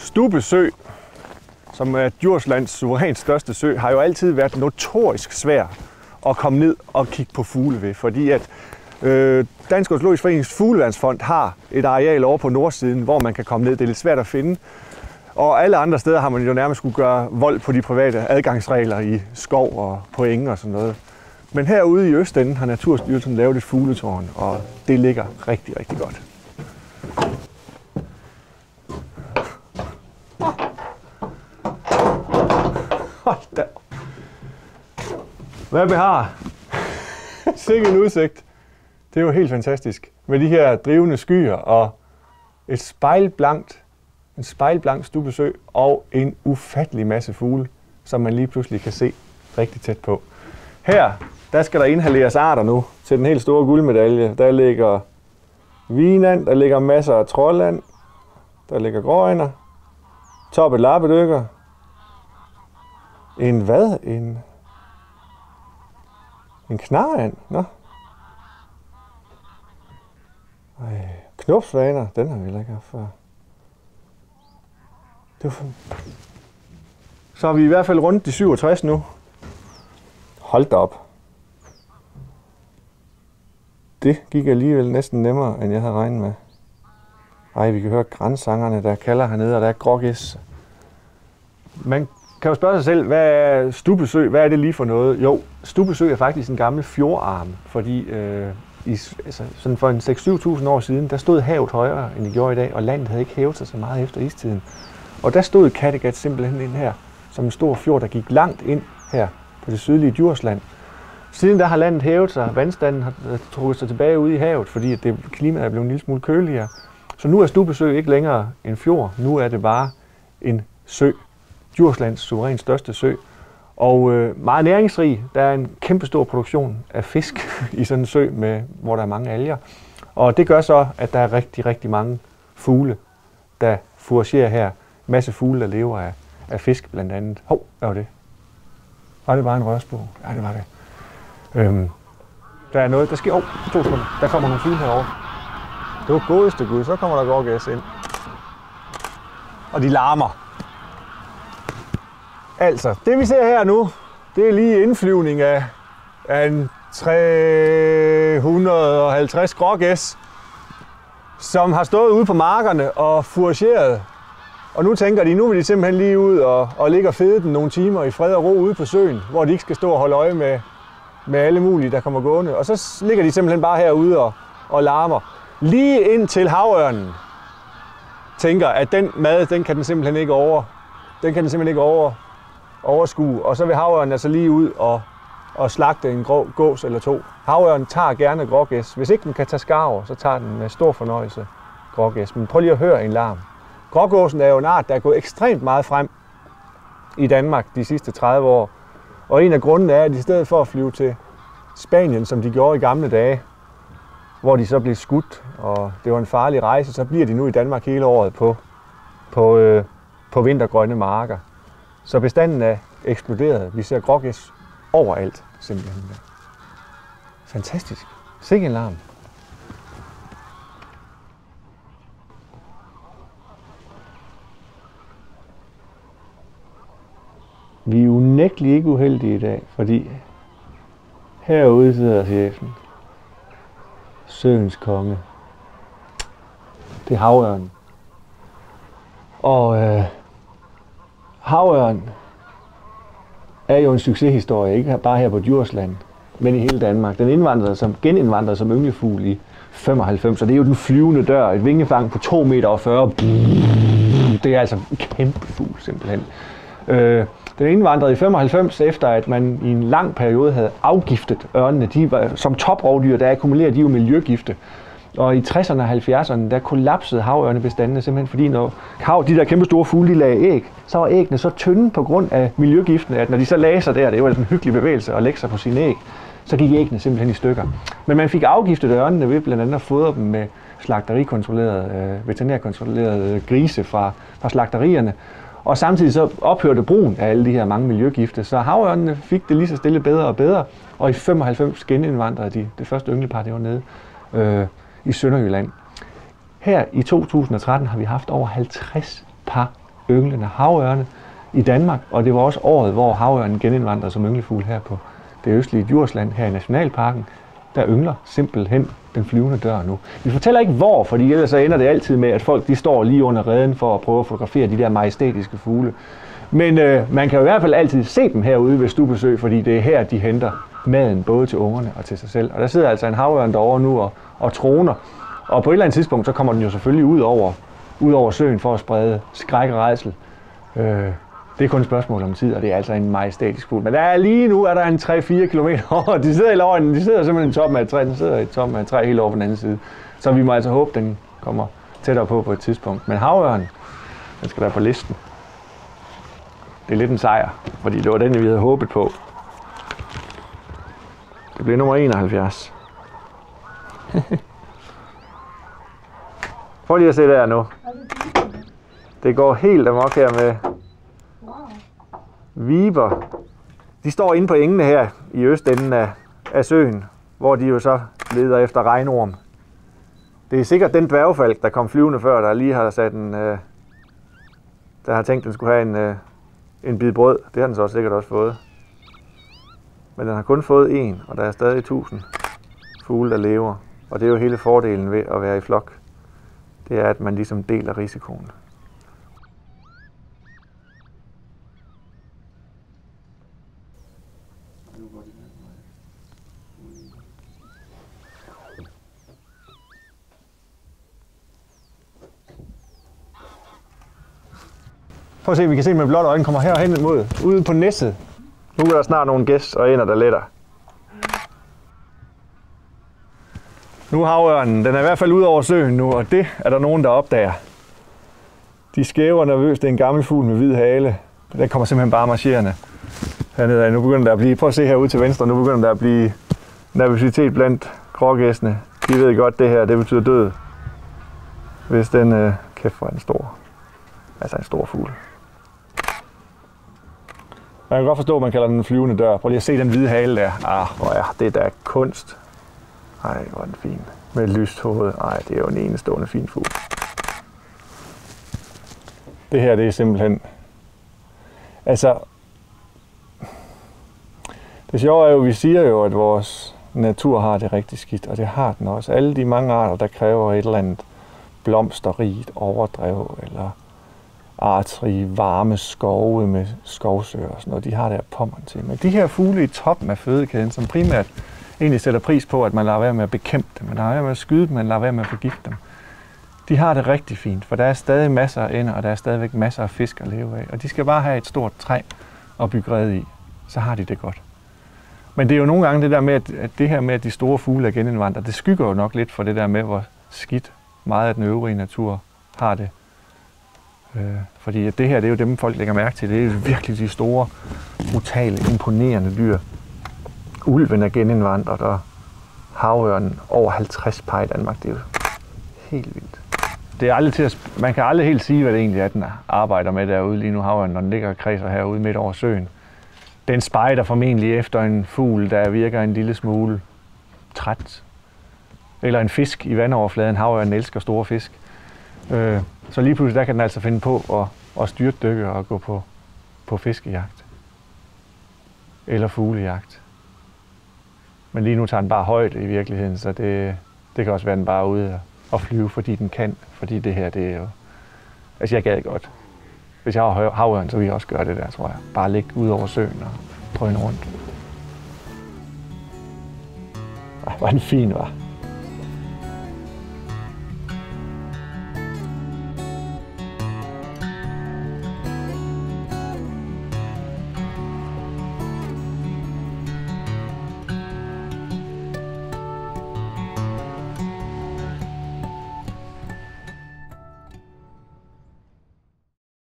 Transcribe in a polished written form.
Stubbe Sø, som er Djurslands suverænt største sø, har jo altid været notorisk svær at komme ned og kigge på fugle ved, fordi at Dansk Ornitologisk Forenings Fugleværnsfond har et areal over på nordsiden, hvor man kan komme ned. Det er lidt svært at finde. Og alle andre steder har man jo nærmest skulle gøre vold på de private adgangsregler i skov og på enge og sådan noget. Men herude i Østenden har Naturstyrelsen lavet et fugletårn, og det ligger rigtig, rigtig godt. Hold da. Hvad vi har? Sikke en udsigt. Det er jo helt fantastisk. Med de her drivende skyer og en spejlblank Stubbe Sø og en ufattelig masse fugle, som man lige pludselig kan se rigtig tæt på. Her, der skal der inhaleres arter nu til den helt store guldmedalje. Der ligger vinand, der ligger masser af trolland, der ligger gråænder, toppet lappedykker, en hvad? En knarand? Nå. Knopsvaner, den har vi heller ikke haft før. Så er vi i hvert fald rundt de 67 nu. Hold da op. Det gik alligevel næsten nemmere, end jeg havde regnet med. Ej, vi kan høre grænsangerne, der kalder hernede, og der er grågæs. Man kan jo spørge sig selv, hvad er Stubbe Sø? Hvad er det lige for noget? Jo, Stubbe Sø er faktisk en gammel fjordarm, fordi sådan for en 6-7.000 år siden, der stod havet højere, end det gjorde i dag, og landet havde ikke hævet sig så meget efter istiden. Og der stod Kattegat simpelthen ind her, som en stor fjord, der gik langt ind her på det sydlige Djursland. Siden der har landet hævet sig, vandstanden har trukket sig tilbage ude i havet, fordi klimaet er blevet en lille smule køligere. Så nu er Stubbe Sø ikke længere en fjord, nu er det bare en sø. Djurslands suverænt største sø. Og meget næringsrig. Der er en kæmpestor produktion af fisk i sådan en sø, hvor der er mange alger. Og det gør så, at der er rigtig, rigtig mange fugle, der fouragerer her. En masse fugle, der lever af fisk blandt andet. Hov, hvad var det? Var det bare en rørsbog? Ja, det var det. Der er noget, der sker. 2 sekunder. Der kommer nogle fugle herovre. Det var godeste gud, så kommer der gårdgæs ind. Og de larmer. Altså, det vi ser her nu, det er lige indflyvning af en 350 grågæs, som har stået ude på markerne og fourageret. Og nu tænker de, nu vil de simpelthen lige ud og ligge og fede den nogle timer i fred og ro ude på søen, hvor de ikke skal stå og holde øje med alle mulige, der kommer gående. Og så ligger de simpelthen bare herude og larmer. Lige ind til havørnen tænker, at den mad, den kan den simpelthen ikke overskue. Og så vil havørnen altså lige ud og slagte en grå gås eller 2. Havørnen tager gerne grågæs. Hvis ikke den kan tage skarver, så tager den med stor fornøjelse grågæs. Men prøv lige at høre en larm. Grågåsen er jo en art, der er gået ekstremt meget frem i Danmark de sidste 30 år. Og en af grundene er, at i stedet for at flyve til Spanien, som de gjorde i gamle dage, hvor de så blev skudt, og det var en farlig rejse, så bliver de nu i Danmark hele året på vintergrønne marker. Så bestanden er eksploderet. Vi ser grågæs overalt, simpelthen. Fantastisk. Sikke en larm. Vi er unægteligt ikke uheldige i dag, fordi herude sidder chefen. Søens konge. Det er havørnen. Og havørn er jo en succeshistorie, ikke bare her på Djursland, men i hele Danmark. Den genindvandrede som ynglefugl i 95, og det er jo den flyvende dør, et vingefang på 2,40 meter. Det er altså en kæmpe fugl simpelthen. Den indvandrede i 95, efter at man i en lang periode havde afgiftet ørnene. De var, som toprovdyr, der akkumulerer de jo miljøgifte. Og i 60'erne og 70'erne, der kollapsede havørnebestandene simpelthen, fordi når de der kæmpe store fugle, de lagde æg, så var æggene så tynde på grund af miljøgiftene, at når de så lagde sig der, det var sådan en hyggelig bevægelse at lægge sig på sine æg, så gik æggene simpelthen i stykker. Men man fik afgiftet ørnene ved blandt andet at fodre dem med slagterikontrollerede, veterinærkontrollerede grise fra slagterierne. Og samtidig så ophørte brugen af alle de her mange miljøgifte, så havørnene fik det lige så stille bedre og bedre. Og i 95 genindvandrede de. Det første ynglepar, det var nede i Sønderjylland. Her i 2013 har vi haft over 50 par ynglende havørne i Danmark, og det var også året, hvor havørnen genindvandrede som ynglefugl her på det østlige Djursland, her i Nationalparken. Der yngler simpelthen den flyvende dør nu. Vi fortæller ikke hvor, fordi ellers så ender det altid med, at folk de står lige under reden for at prøve at fotografere de der majestætiske fugle. Men man kan jo i hvert fald altid se dem herude ved Stubbesø, fordi det er her, de henter maden, både til ungerne og til sig selv. Og der sidder altså en havørn derovre nu og troner. Og på et eller andet tidspunkt, så kommer den jo selvfølgelig ud over søen for at sprede skræk og rædsel. Det er kun et spørgsmål om tid, og det er altså en majestætisk fugl. Men lige nu er der en 3-4 kilometer over. De sidder i løven, de sidder simpelthen i toppen af et træ. Den sidder i toppen af et træ helt over på den anden side. Så vi må altså håbe, den kommer tættere på et tidspunkt. Men havørnen, den skal der på listen. Det er lidt en sejr, fordi det var den, vi havde håbet på. Det bliver nummer 71. Prøv lige at se der nu. Det går helt amok her med viber. De står inde på engene her i østenden af søen, hvor de jo så leder efter regnorm. Det er sikkert den dværgfalk, der kom flyvende før, der lige har sat der har tænkt, den skulle have en bid brød. Det har den så sikkert også fået. Men den har kun fået én, og der er stadig 1000 fugle, der lever. Og det er jo hele fordelen ved at være i flok. Det er, at man ligesom deler risikoen. Prøv at se, vi kan se med blotte øjne kommer herhen mod ude på næsset. Nu er der snart nogle gæs og ender, der letter. Nu er havørnen, den er i hvert fald ude over søen nu, og det er der nogen, der opdager. De skæver nervøst, det er en gammel fugl med hvid hale. Den kommer simpelthen bare marcherende hernede. Nu begynder der at blive, prøv at se herude til venstre, nu begynder der at blive nervøsitet blandt grågæssene. De ved godt, det her, det betyder død. Hvis den, kæft hvor er den stor. Altså en stor fugl. Man kan godt forstå, at man kalder den en flyvende dør. Prøv lige at se den hvide hale der. Hvor er det der kunst. Ej, hvor er den fin. Med et lyst hoved. Ej, det er jo en enestående fin fugl. Det her, det er simpelthen... Altså... Det sjove er jo, vi siger jo, at vores natur har det rigtig skidt, og det har den også. Alle de mange arter, der kræver et eller andet blomsterrigt overdrev, eller artsrige varme skove med skovsøer og sådan noget, de har der pommern til. Men de her fugle i toppen af fødekæden, som primært egentlig sætter pris på, at man lader være med at bekæmpe dem, man lader være med at skyde dem, man lader være med at forgifte dem, de har det rigtig fint, for der er stadig masser af ænder, og der er stadigvæk masser af fisk at leve af. Og de skal bare have et stort træ at bygge rede i, så har de det godt. Men det er jo nogle gange det der med, at det her med, at de store fugle er genindvandret, det skygger jo nok lidt for det der med, hvor skidt meget af den øvrige natur har det. Fordi det her, det er jo dem, folk lægger mærke til. Det er virkelig de store, brutale, imponerende dyr. Ulven er genindvandret, og havørnen over 50 par i Danmark. Det er jo helt vildt. Det er aldrig til man kan aldrig helt sige, hvad det egentlig er, den arbejder med derude lige nu, havørnen, når den ligger og kredser herude midt over søen. Den spejder formentlig efter en fugl, der virker en lille smule træt. Eller en fisk i vandoverfladen. Havørnen elsker store fisk. Så lige pludselig der kan den altså finde på at styrtdykke og gå på fiskejagt. Eller fuglejagt. Men lige nu tager den bare højde i virkeligheden, så det kan også være, den bare er ude og flyve, fordi den kan. Fordi det her, det er jo... Altså jeg gad godt. Hvis jeg har havørn, så vil jeg også gøre det der, tror jeg. Bare ligge ud over søen og drøne rundt. Ej, hvor er den fin, var.